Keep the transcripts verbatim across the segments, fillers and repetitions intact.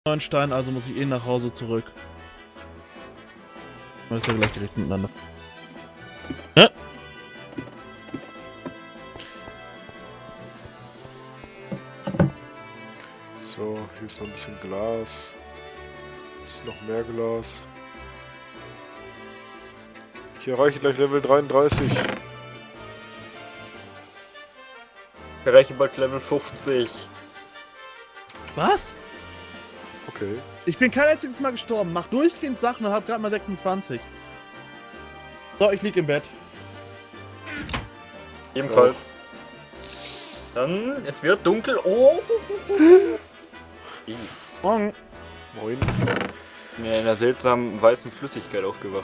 neun Stein, also muss ich eh nach Hause zurück. Das ist ja gleich direkt miteinander. Ja. So, hier ist noch ein bisschen Glas. Hier ist noch mehr Glas. Ich erreiche gleich Level dreiunddreißig. Ich erreiche bald Level fünfzig. Was? Okay. Ich bin kein einziges Mal gestorben, mach durchgehend Sachen und hab gerade mal sechsundzwanzig. So, ich lieg im Bett. Ebenfalls. Dann, es wird dunkel. Oh! Morgen. Moin. In einer seltsamen weißen Flüssigkeit aufgewacht.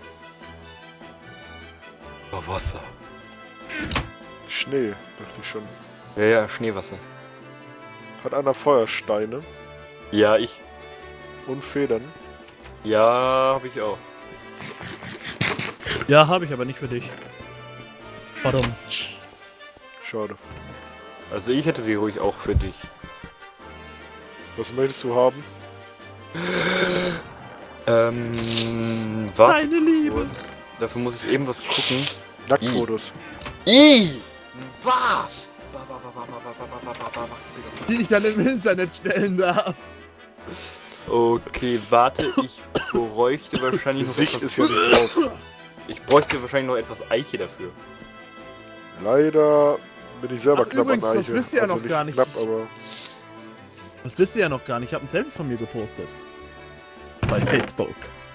Oh, Wasser. Schnee, dachte ich schon. Ja, ja, Schneewasser. Hat einer Feuersteine Ja, ich. und Federn? Ja, habe ich auch. Ja, habe ich aber nicht für dich. Verdammt. Schade. Also ich hätte sie ruhig auch für dich. Was möchtest du haben? Ähm, warte Meine Liebe. kurz. Dafür muss ich eben was gucken. Nacktfotos. I. Bah! Bah, bah, bah, bah, bah, bah, bah, bah, bah, bah, bah. Die ich dann im Internet stellen darf. Okay, warte, ich bräuchte wahrscheinlich noch Gesicht etwas, ist ja nicht drauf. Ich bräuchte wahrscheinlich noch etwas Eiche dafür. Leider bin ich selber Ach, knapp übrigens, an das Eiche. wisst ihr ja also noch gar nicht. Knapp, aber Das wisst ihr ja noch gar nicht. Ich habe ein Selfie von mir gepostet. Bei Facebook.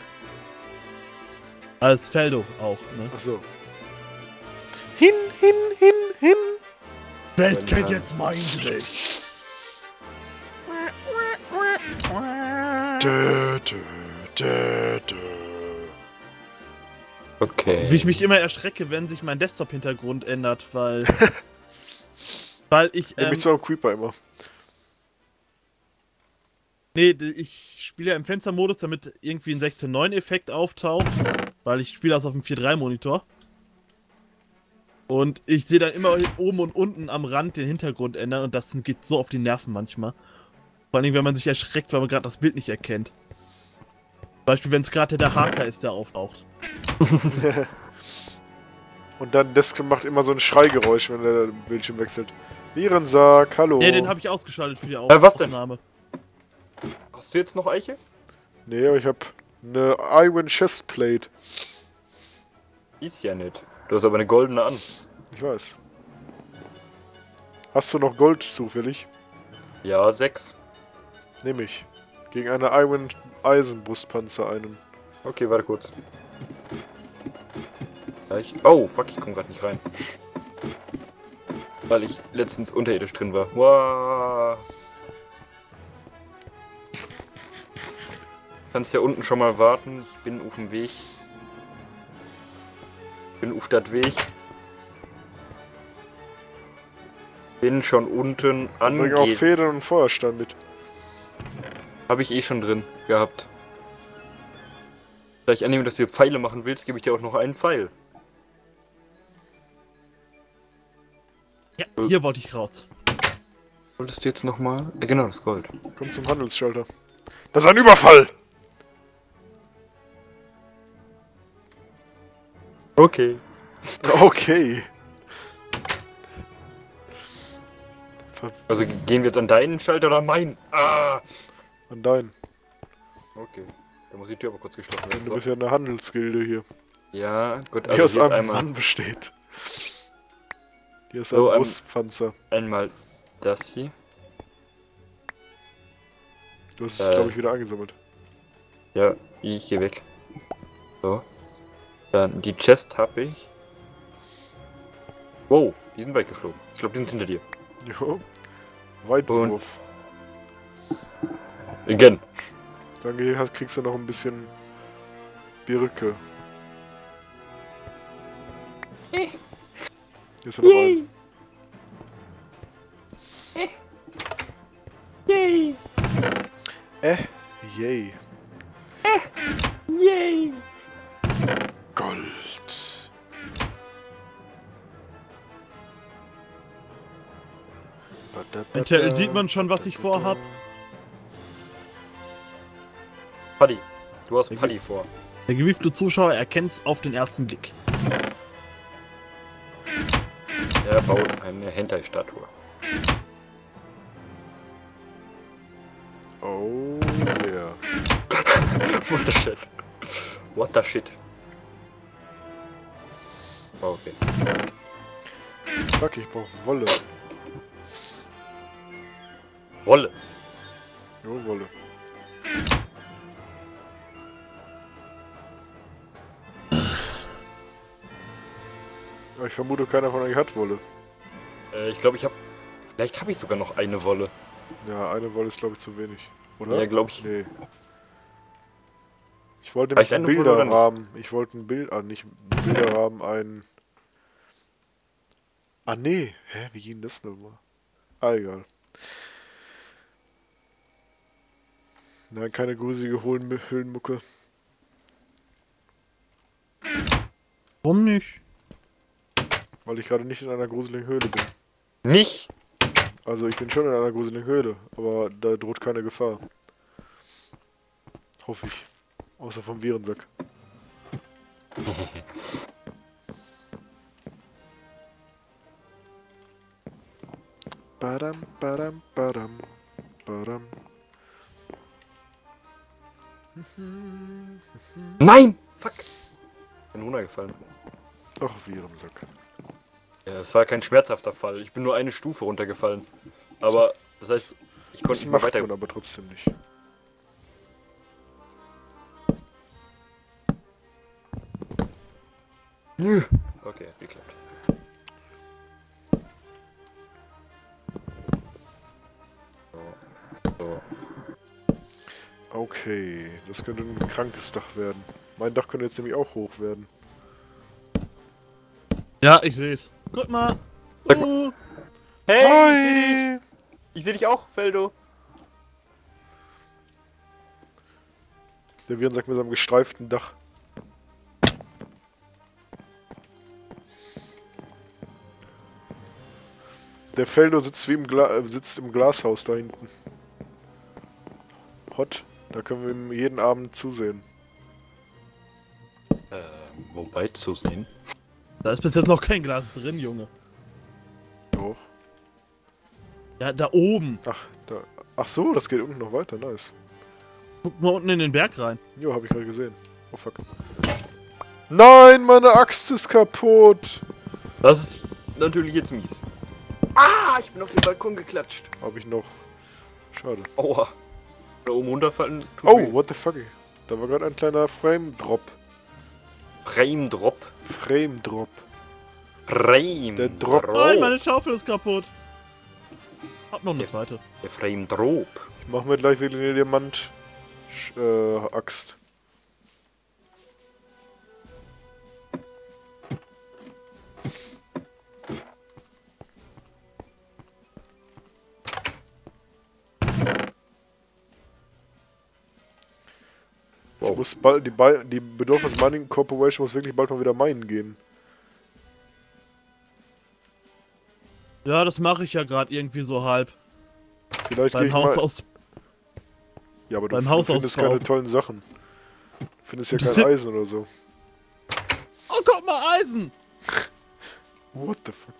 Als Feldo auch, ne? Achso. Hin, hin, hin, hin. Welt kennt jetzt mein Gesicht. Dö, dö, dö, dö. Okay. Wie ich mich immer erschrecke, wenn sich mein Desktop-Hintergrund ändert, weil... weil ich, ähm, Nämlich zu einem Creeper immer. nee, ich spiele ja im Fenstermodus, damit irgendwie ein sechzehn neun Effekt auftaucht, weil ich spiele das auf dem vier drei Monitor. Und ich sehe dann immer oben und unten am Rand den Hintergrund ändern und das geht so auf die Nerven manchmal. Vor allem, wenn man sich erschreckt, weil man gerade das Bild nicht erkennt. Zum Beispiel, wenn es gerade der Haker ist, der auftaucht. Und dann das macht immer so ein Schreigeräusch, wenn der Bildschirm wechselt. Virensack, hallo. Nee, den habe ich ausgeschaltet für die Auf Äh, was denn? Aufnahme. Hast du jetzt noch Eiche? Nee, aber ich hab eine Iron Chestplate. Ist ja nicht. Du hast aber eine goldene an. Ich weiß. Hast du noch Gold zufällig? Ja, sechs. Nehm ich. Gegen eine Iron Eisenbrustpanzer einen. Okay, warte kurz. Ja, ich, oh, fuck, ich komm grad nicht rein. Weil ich letztens unterirdisch drin war. Wow. Kannst ja unten schon mal warten. Ich bin auf dem Weg. Bin auf dat Weg. Bin schon unten Bring auch angeht. Federn und Feuerstein mit. Habe ich eh schon drin gehabt. Da ich annehme, dass du Pfeile machen willst, gebe ich dir auch noch einen Pfeil. Ja, hier wollte ich raus. Wolltest du jetzt nochmal? Ja, genau, das Gold. Komm zum Handelsschalter. Das ist ein Überfall! Okay. Okay. Ver Also gehen wir jetzt an deinen Schalter oder meinen? Ah! an deinen. Okay. Da muss die Tür aber kurz geschlossen werden. Du So. bist ja eine Handelsgilde hier. Ja, gut, Die also aus hier ist einem einmal, Mann besteht. Hier ist So, ein ähm, Brustpanzer. einmal das hier. Du hast es, äh, glaube ich, wieder eingesammelt. Ja, ich gehe weg. So. Dann die Chest habe ich. Wow, die sind weggeflogen. Ich glaube, die sind hinter dir. Jo. Weitwurf. Again. Dann geh- hast- kriegst du noch ein bisschen Birke. Hier ist er noch ein. Yay! Äh, yay. Yay! Gold. Eventuell sieht man schon, was ich vorhab. Paddy. Du hast Paddy vor. Der gewiefte Zuschauer erkennt es auf den ersten Blick. Er baut eine Hentai-Statue. Oh yeah. What the shit? What the shit? Oh, okay. Fuck, ich brauch Wolle. Wolle. Jo, Wolle. Aber ich vermute, keiner von euch hat Wolle. Äh, ich glaube, ich habe... Vielleicht habe ich sogar noch eine Wolle. Ja, eine Wolle ist, glaube ich, zu wenig. Oder? Ja, glaube ich. Nee. Ich wollte Reicht nämlich einen eine Wolle oder nicht? Bilderrahmen. Ich wollte ein Bild... Ah, nicht einen Bilderrahmen, ein... Ah, nee. Hä, wie ging das nochmal? Ah, egal. Nein, keine gruselige Höhlen- Höhlenmucke. Warum nicht? Weil ich gerade nicht in einer gruseligen Höhle bin. Nicht? Also ich bin schon in einer gruseligen Höhle, aber da droht keine Gefahr. Hoffe ich. Außer vom Virensack. Badam, badam, badam, badam. Nein! Fuck! Ich bin runtergefallen. Ach, Virensack. Ja, es war kein schmerzhafter Fall. Ich bin nur eine Stufe runtergefallen. Aber, das heißt, ich konnte Das nicht mehr macht weiter... man aber trotzdem nicht. Okay, geklappt. So. So. Okay, das könnte ein krankes Dach werden. Mein Dach könnte jetzt nämlich auch hoch werden. Ja, ich seh's. Guck mal. Sag Uh, Hey, ich seh Hi! dich! Ich seh dich auch, Feldo! Der Virensack mit seinem gestreiften Dach. Der Feldo sitzt wie im, Gla äh, sitzt im Glashaus da hinten. Hot. Da können wir ihm jeden Abend zusehen. Äh, wobei zusehen? da ist bis jetzt noch kein Glas drin, Junge. Doch. Ja, da oben. Ach, da. Ach so, das geht unten noch weiter. Nice. Guck mal unten in den Berg rein. Jo, hab ich gerade gesehen. Oh fuck. Nein, meine Axt ist kaputt. Das ist natürlich jetzt mies. Ah, ich bin auf den Balkon geklatscht. Hab ich noch. Schade. Aua. Da oben runterfallen tut Oh, weh. what the fuck. Da war gerade ein kleiner Frame-Drop. Frame Drop. Frame-Drop. Frame Der Drop. Nein, meine Schaufel ist kaputt. Hab noch eine Ja. zweite. Der Frame Drop. Ich mach mir gleich wieder eine Diamant. Sch- Äh, Axt. Wow. Ich muss bald, die, Bi- die Bedürfnis Mining Corporation muss wirklich bald mal wieder minen gehen. Ja, das mache ich ja gerade irgendwie so halb. Vielleicht geh Beim ich Haus mal... aus. Ja, aber du beim f- Hausausbau. findest keine tollen Sachen. Du findest ja kein Interessiert- Eisen oder so. Oh, guck mal, Eisen! What the fuck?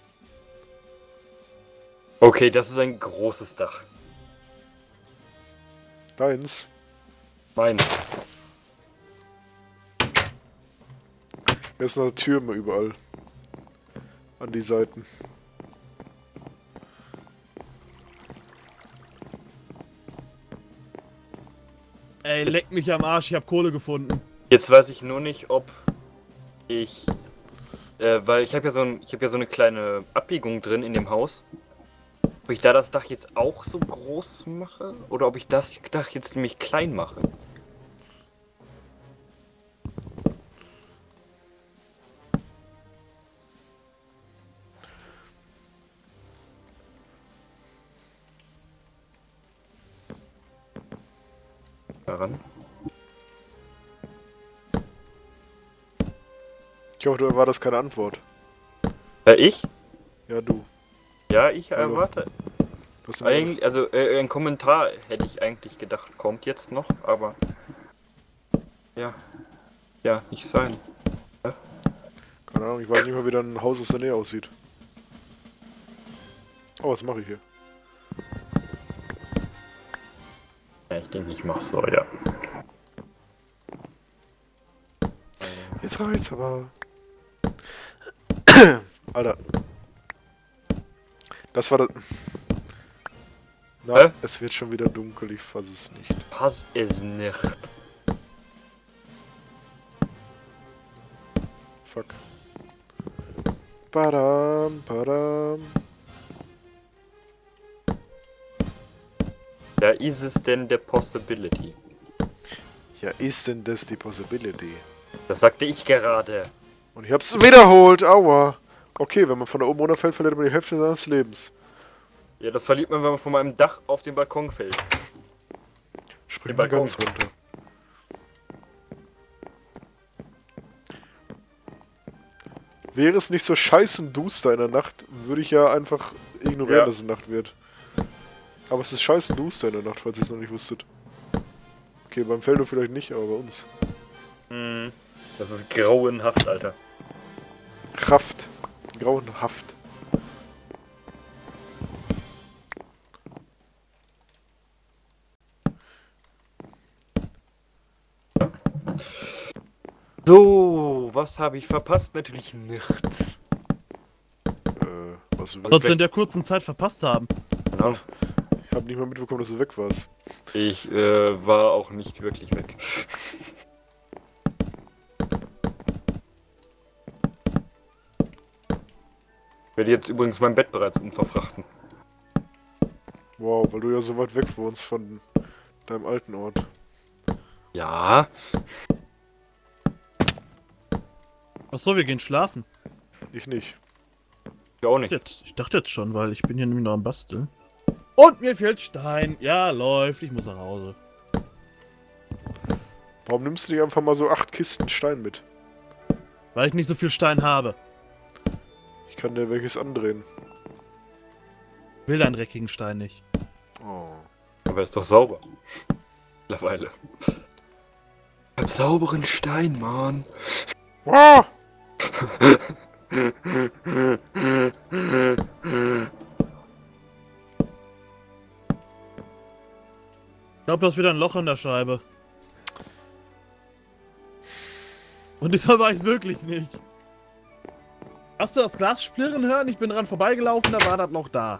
Okay, das ist ein großes Dach. Deins? Meins. Jetzt noch Türme überall. An die Seiten. Ey, leck mich am Arsch, ich hab Kohle gefunden. Jetzt weiß ich nur nicht, ob ich... Äh, weil ich habe ja, so ein, ich hab ja so eine kleine Abbiegung drin in dem Haus. Ob ich da das Dach jetzt auch so groß mache? Oder ob ich das Dach jetzt nämlich klein mache? Daran. Ich hoffe, da war das keine Antwort. Äh, ich? Ja, du. Ja, ich Hallo. erwarte. Du hast Eigentlich, also äh, ein Kommentar hätte ich eigentlich gedacht, kommt jetzt noch, aber Ja. Ja, nicht sein. Ja. Keine Ahnung, ich weiß nicht mal, wie dann ein Haus aus der Nähe aussieht. Oh, was mache ich hier? Ja, ich denke, ich mach's so, ja. Jetzt reicht's aber. Alter. Das war das... Na, Hä? es wird schon wieder dunkel, ich fass es nicht. Pass es nicht. Fuck. Badam, badam. Da ist es denn der Possibility. Ja, ist denn das die Possibility? Das sagte ich gerade. Und ich hab's wiederholt, aua. Okay, wenn man von da oben runterfällt, verliert man die Hälfte seines Lebens. Ja, das verliert man, wenn man von meinem Dach auf den Balkon fällt. Spring Den mal Balkon. ganz runter. Wäre es nicht so scheiße duster in der Nacht, würde ich ja einfach ignorieren, Ja. dass es Nacht wird. Aber es ist scheiße duster in der Nacht, falls ihr es noch nicht wusstet. Okay, beim Feldo vielleicht nicht, aber bei uns. Hm. Das ist grauenhaft, Alter. Kraft. Grauenhaft. So, was habe ich verpasst? Natürlich nichts. Äh, was du Was sollst du in der kurzen Zeit verpasst haben? Genau. Ich habe nicht mal mitbekommen, dass du weg warst. Ich äh, war auch nicht wirklich weg. Ich werde jetzt übrigens mein Bett bereits umverfrachten. Wow, weil du ja so weit weg wohnst von deinem alten Ort. Ja. Achso, wir gehen schlafen. Ich nicht. Ich auch nicht. Jetzt, ich dachte jetzt schon, weil ich bin hier nämlich noch am Basteln. Und mir fehlt Stein. Ja, läuft. Ich muss nach Hause. Warum nimmst du nicht einfach mal so acht Kisten Stein mit? Weil ich nicht so viel Stein habe. Ich kann dir welches andrehen. Will deinen dreckigen Stein nicht. Oh. Aber er ist doch sauber. Mittlerweile. Ich hab sauberen Stein, Mann. Wow! Ich glaube, da ist wieder ein Loch in der Scheibe. Und diesmal war ich es wirklich nicht. Hast du das Glas splirren hören? Ich bin dran vorbeigelaufen, da war das Loch da.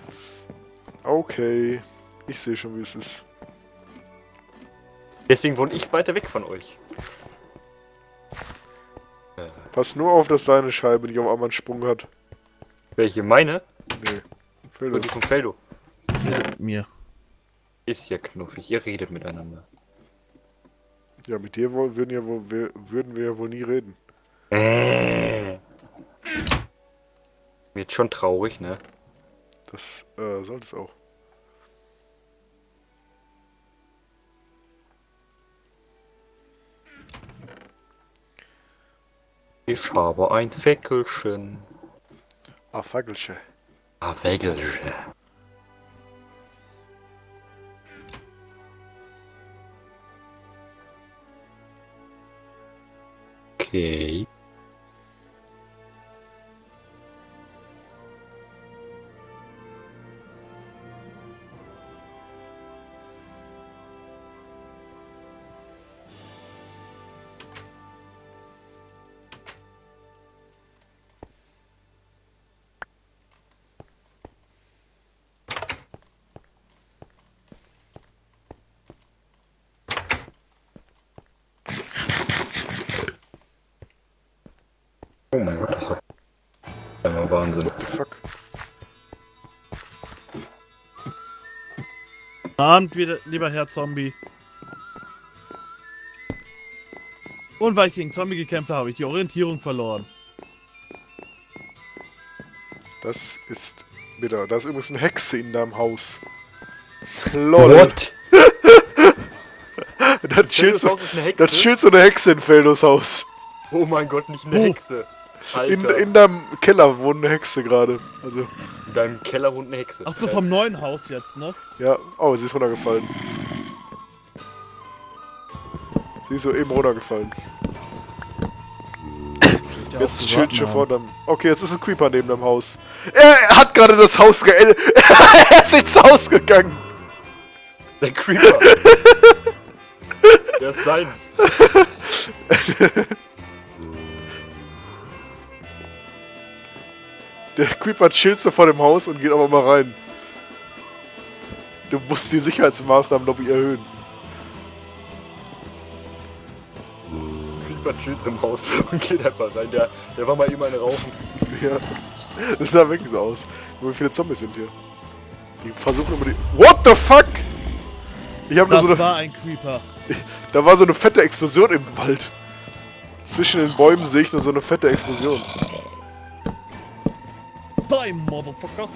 Okay. Ich sehe schon, wie es ist. Deswegen wohne ich weiter weg von euch. Äh, Pass nur auf, dass deine Scheibe nicht auf einmal einen Sprung hat. welche? Meine? Nee. Fällt Und die das. vom Feldo. Mit mir. Ist ja knuffig. Ihr redet miteinander. Ja, mit dir wohl- würden, ja wohl, wir, würden wir ja wohl nie reden. Äh. Wird schon traurig, ne? Das äh, sollte es auch. Ich habe ein Fäckelchen. Ah, Fackelche. Ah, Fäckelchen. Okay. Oh mein Gott, das hat einmal Wahnsinn. What the fuck? Abend wieder, lieber Herr Zombie. Und weil ich gegen Zombie gekämpft habe, habe ich die Orientierung verloren. Das ist bitter. Da ist übrigens eine Hexe in deinem Haus. Lol. What? Das chillt Feldos so, Haus ist eine Hexe? das chillt so eine Hexe in Feldos Haus. Oh mein Gott, nicht eine Oh. Hexe. Alter, In, in, in deinem Keller wohnt eine Hexe gerade. Also, deinem Keller wohnt eine Hexe. Ach so, vom neuen Haus jetzt, ne? ja. Oh, sie ist runtergefallen. Sie ist so eben runtergefallen. Ja, Jetzt auch chillt zu schon warten vor dem... Okay, jetzt ist ein Creeper neben dem Haus. Er hat gerade das Haus ge... Er ist ins Haus gegangen. Der Creeper. Der ist seins. Der Creeper chillt so vor dem Haus und geht aber mal rein. Du musst die Sicherheitsmaßnahmen noch erhöhen. Creeper chillt im Haus und geht einfach rein. Der, der war mal eben eine rauchen. Ja. Das sah wirklich so aus. Wie viele Zombies sind hier? Die versuchen immer die... What the fuck? Ich hab nur Das so eine... war ein Creeper. Da war so eine fette Explosion im Wald. Zwischen den Bäumen sehe ich nur so eine fette Explosion. Die Motherfucker.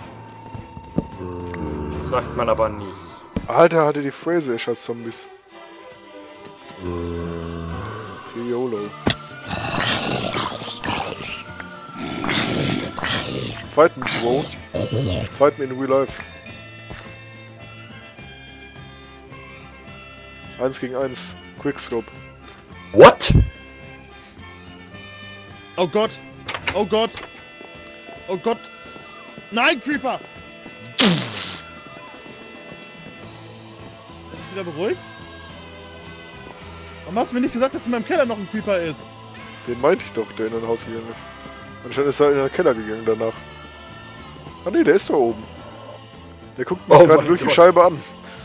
Das sagt man aber nicht. Alter, hatte die Phrase, ihr scheiß Zombies. YOLO. Fight me, Bro. Fight me in real life. Eins gegen eins. Quickscope. What? Oh Gott. Oh Gott. Oh Gott. Nein, Creeper. Hat dich wieder beruhigt? Warum hast du mir nicht gesagt, dass in meinem Keller noch ein Creeper ist? Den meinte ich doch, der in ein Haus gegangen ist. Anscheinend ist er in den Keller gegangen danach. Ah ne, der ist da oben. Der guckt mich Oh gerade mein durch die Gott. Scheibe an.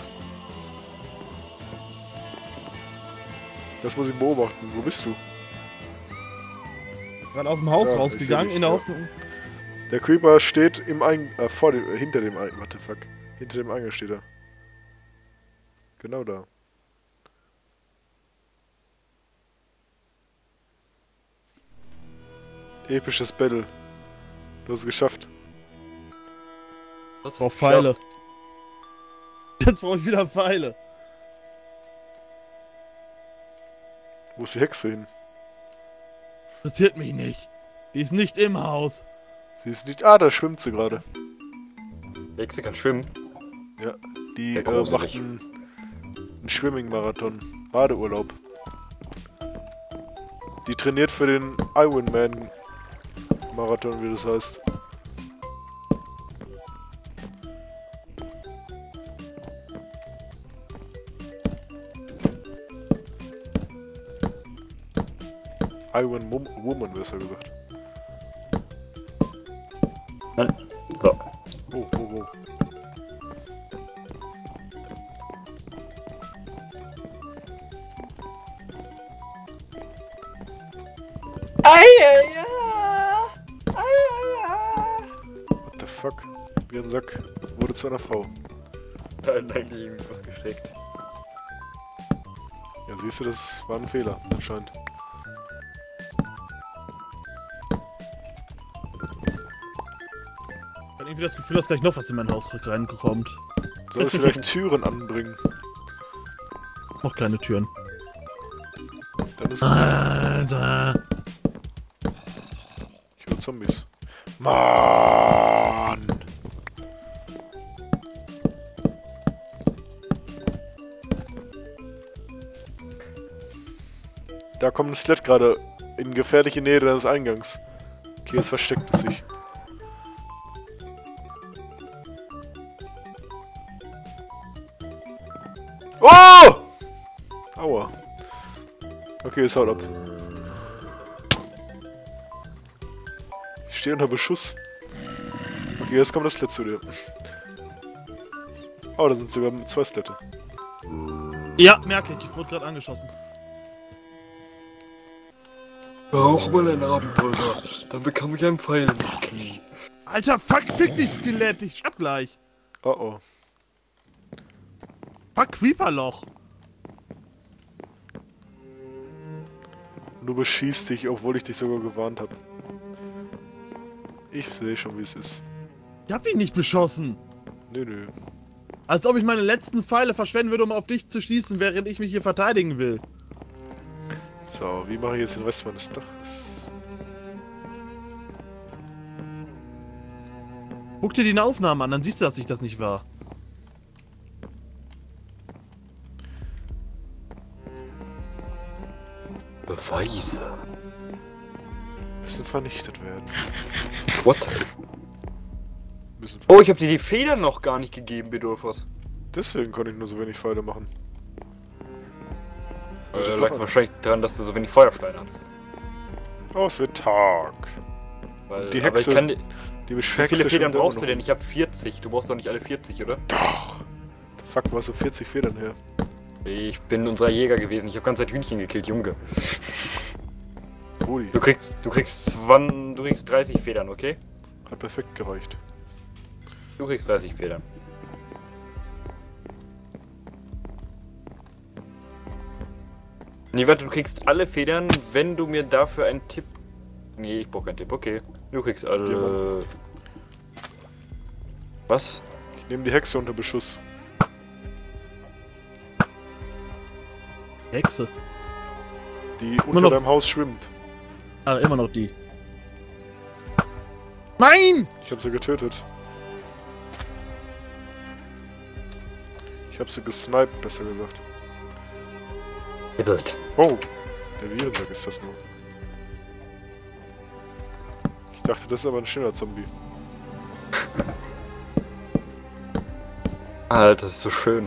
Das muss ich beobachten. Wo bist du? Wir waren aus dem Haus Ja, ich rausgegangen, seh dich, in der ja. Hoffnung... Der Creeper steht im Eingang, äh, vor dem, äh, hinter dem Eingang, warte, fuck. Hinter dem Eingang steht er. Genau da. Episches Battle. Du hast es geschafft. Was? Ich brauch Pfeile. Jetzt brauche ich wieder Pfeile. Wo ist die Hexe hin? Interessiert mich nicht. Die ist nicht im Haus. Sie ist nicht... Ah, da schwimmt sie gerade. Der Hexe kann schwimmen. Ja, die Ja, äh, gruselig. macht einen, einen Schwimming-Marathon. Badeurlaub. Die trainiert für den Ironman-Marathon, wie das heißt. Iron Mom Woman, besser gesagt. Nein. So. Oh, oh, oh. What the fuck? Ihren Sack wurde zu einer Frau. Da hat eigentlich irgendwas gesteckt. Ja, siehst du, das war ein Fehler, anscheinend. Ich habe irgendwie das Gefühl, dass gleich noch was in mein Haus reinkommt. Soll ich vielleicht Türen anbringen? Noch keine Türen. Dann ist gut. Alter. Ich höre Zombies. Mann! Da kommt ein Skelett gerade in gefährliche Nähe deines Eingangs. Okay, jetzt versteckt es sich. Oh! Aua. Okay, es haut ab. Ich stehe unter Beschuss. Okay, jetzt kommt das Skelett zu dir. Oh, da sind sogar zwei Skelette. Ja, merke ich. Ich wurde gerade angeschossen. Auch mal ein Abenteuer. Dann bekam ich einen Pfeil ins Knie. Alter, fuck, fick dich, Skelett. Ich schaff gleich. Oh oh. Fuck, Creeperloch. Du beschießt dich, obwohl ich dich sogar gewarnt habe. Ich sehe schon, wie es ist. Ich hab ihn nicht beschossen. Nö, nö. Als ob ich meine letzten Pfeile verschwenden würde, um auf dich zu schießen, während ich mich hier verteidigen will. So, wie mache ich jetzt den Rest meines Daches? Guck dir die Aufnahmen an, dann siehst du, dass ich das nicht war. Beweise. Müssen vernichtet werden. What? Müssen Oh, ich habe dir die Federn noch gar nicht gegeben, Bedolfos. Deswegen konnte ich nur so wenig Pfeile machen. Äh, doch lag an. wahrscheinlich daran, dass du so wenig Feuersteine hattest. Oh, es wird Tag. Weil, Die aber Hexe, ich kann, die wie beschwächst viele du schon Federn immer brauchst noch. du denn? Ich habe vierzig. Du brauchst doch nicht alle vierzig, oder? Doch. The fuck, wo hast du vierzig Federn her? Ich bin unser Jäger gewesen. Ich habe ganz Zeit Hühnchen gekillt, Junge. Rudi, Du kriegst, du kriegst zwanzig, du kriegst dreißig Federn, okay? hat perfekt gereicht. Du kriegst dreißig Federn. Nee, warte, du kriegst alle Federn, wenn du mir dafür einen Tipp... Nee, ich brauch keinen Tipp, okay. Du kriegst alle... Was? Ich nehme die Hexe unter Beschuss. Hexe. Die unter noch- deinem Haus schwimmt. Ah, immer noch die. Nein! Ich habe sie getötet. Ich habe sie gesniped, besser gesagt. Hibbelt. Oh, der Virensack ist das nur. Ich dachte, das ist aber ein schneller Zombie. Alter, das ist so schön.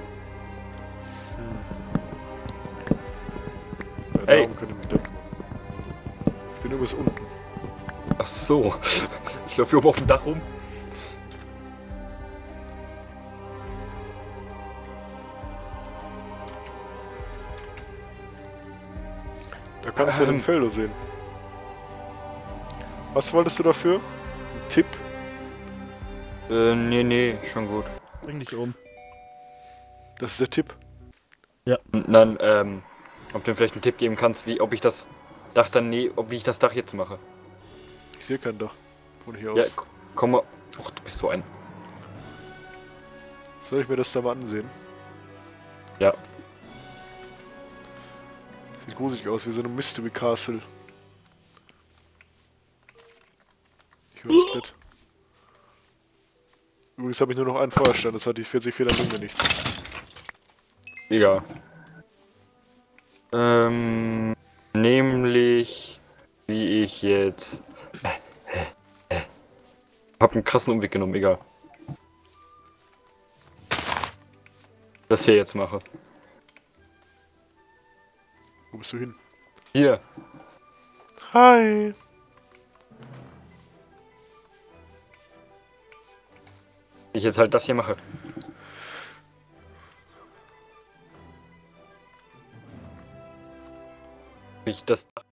Ja, Ey. darum könnt ihr mich denken. Ich bin übrigens unten. Ach so. Ich laufe hier oben auf dem Dach rum. Da kannst du Ähm. den Feldo sehen. Was wolltest du dafür? Ein Tipp? Äh, nee, nee, schon gut. Bring dich um. Das ist der Tipp. N- Nein, ähm, ob du mir vielleicht einen Tipp geben kannst, wie, ob ich das Dach dann, nee, ob, wie ich das Dach jetzt mache. Ich sehe kein Dach. Von hier Ja, aus. k- komm mal. Och, du bist so ein. Soll ich mir das da mal ansehen? Ja. Sieht gruselig aus, wie so ein Mystery Castle. Ich höre Tritt. Übrigens habe ich nur noch einen Feuerstein, das hat die vierzig Federn bringen mir nichts. Egal. Ähm, nämlich, wie ich jetzt. Hab einen krassen Umweg genommen, egal. Das hier jetzt mache. Wo bist du hin? Hier. Hi! Wie ich jetzt halt das hier mache. Wie ich das